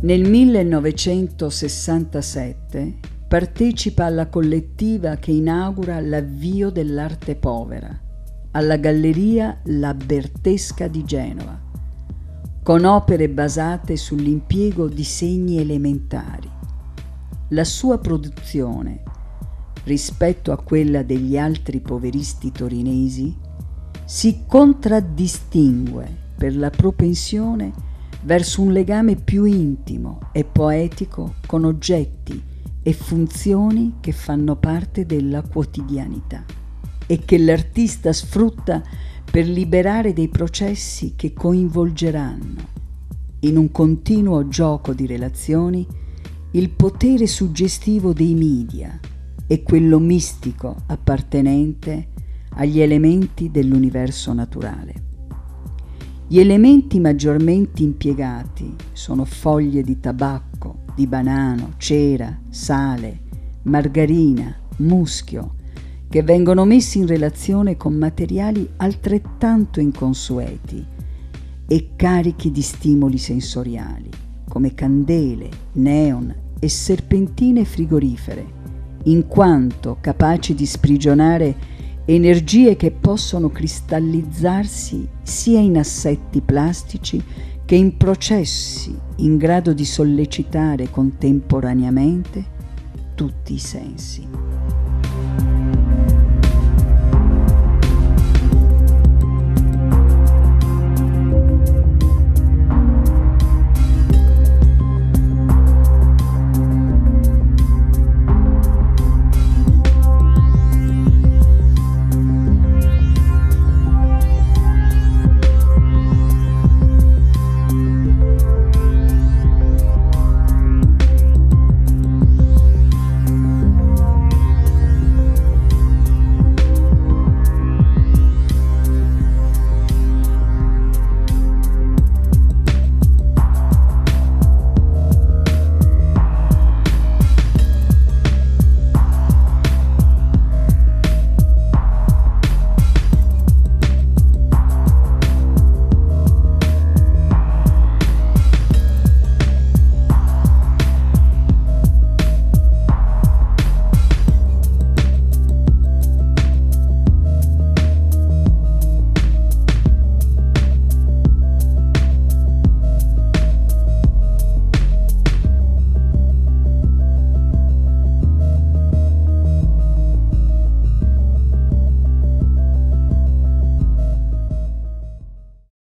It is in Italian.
Nel 1967 partecipa alla collettiva che inaugura l'avvio dell'arte povera, alla Galleria La Bertesca di Genova, con opere basate sull'impiego di segni elementari. La sua produzione, rispetto a quella degli altri poveristi torinesi, si contraddistingue per la propensione verso un legame più intimo e poetico con oggetti e funzioni che fanno parte della quotidianità e che l'artista sfrutta per liberare dei processi che coinvolgeranno, in un continuo gioco di relazioni, il potere suggestivo dei media e quello mistico appartenente agli elementi dell'universo naturale. Gli elementi maggiormente impiegati sono foglie di tabacco, di banano, cera, sale, margarina, muschio, che vengono messi in relazione con materiali altrettanto inconsueti e carichi di stimoli sensoriali, come candele, neon e serpentine frigorifere, in quanto capaci di sprigionare energie che possono cristallizzarsi sia in assetti plastici che in processi in grado di sollecitare contemporaneamente tutti i sensi.